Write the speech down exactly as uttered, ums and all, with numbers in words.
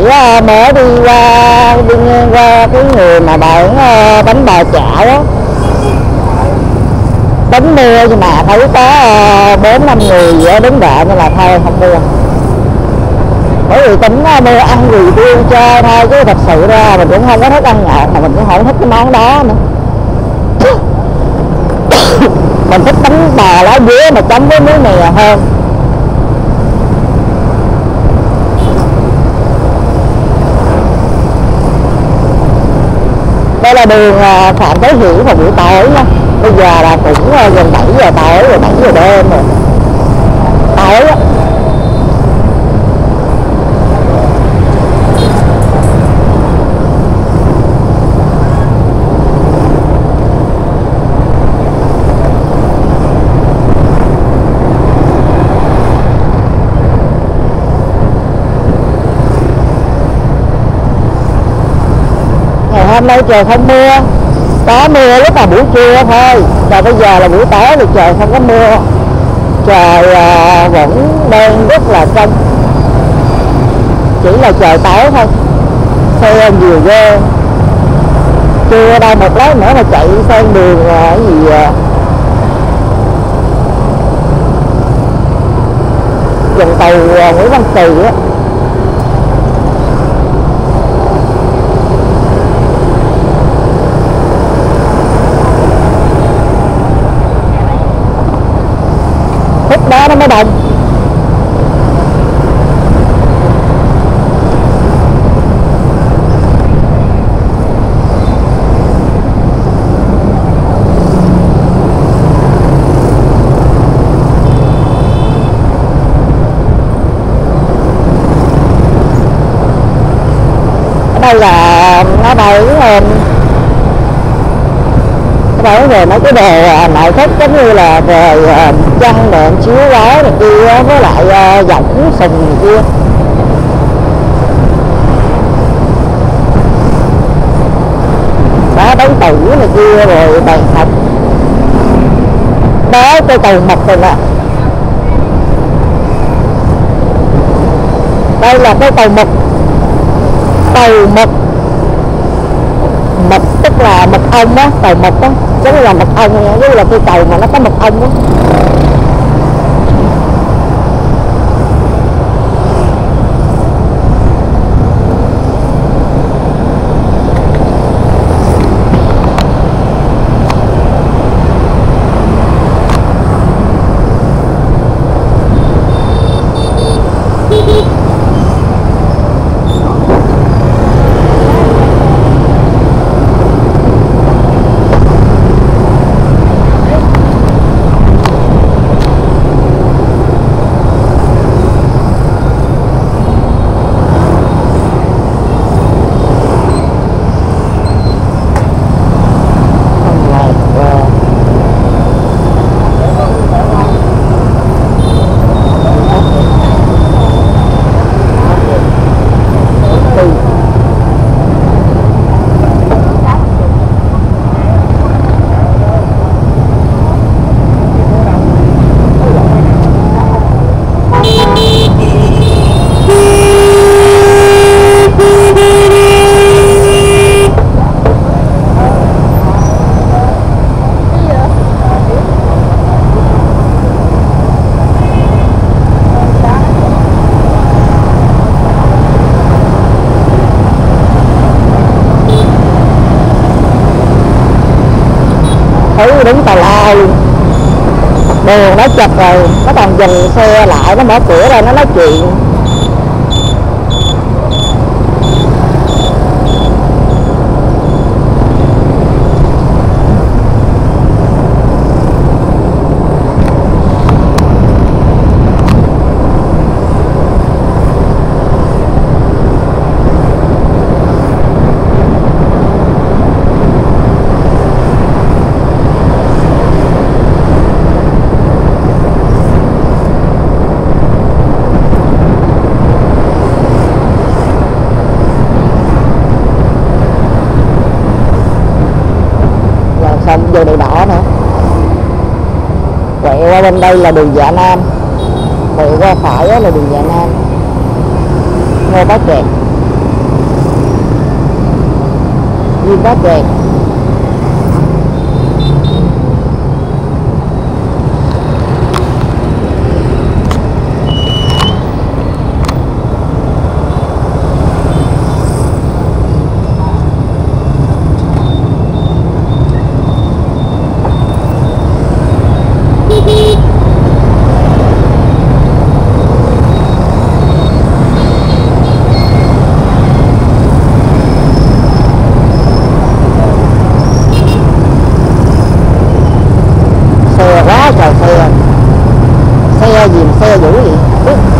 uh, mới đi qua đi ngang qua cái người mà bán uh, bánh bò chảo á, tính mua nhưng mà thấy có bốn năm người gì đó đứng đợi nên là thôi không mua. Bởi vì tính uh, mua ăn review cho thôi, chứ thật sự ra mình cũng không có thích ăn ngọt, mà mình cũng không thích cái món đó nữa. Mình thích bánh bò lá dứa mà chấm với muối mè hơn. Đây là đường Phạm Thế Hiển vào buổi tối nha. Bây giờ là cũng gần bảy giờ tối rồi, bảy giờ đêm rồi. Tối á. Hôm nay trời không mưa, có mưa lúc là buổi trưa thôi, và bây giờ là buổi tối thì trời không có mưa, trời à, vẫn đen rất là trong, chỉ là trời tối thôi, xe nhiều ghê. Chưa đâu một lát nữa mà chạy sang đường à, cái gì à, dòng tàu à, Nguyễn Văn Kỳ á. Đó nó mới đông. Ở đây là nó bán bán về mấy cái đồ nội thất giống như là về chăn đèn chiếu gói này kia, với lại giỏng sừng này kia. Đó, đấu tử này kia rồi bàn học. Đó, cây cầu mật rồi nè. Đây là cây cầu mật. Cầu mật. Mật tức là mật ong á, cầu mật á, giống như là mật ong, giống như là cây cầu mà nó có mật ong á. Thấy đứng tào lao luôn, đường nó chật rồi, nó còn dừng xe lại, nó mở cửa ra nó nói chuyện. Vô đèn đỏ nữa, quẹo qua bên đây là đường Dạ Nam, quẹo qua phải là đường Dạ Nam, Ngô Bá Trạc. viên đá kẹt. Xe quá trời xe, xe gì mà xe dữ vậy.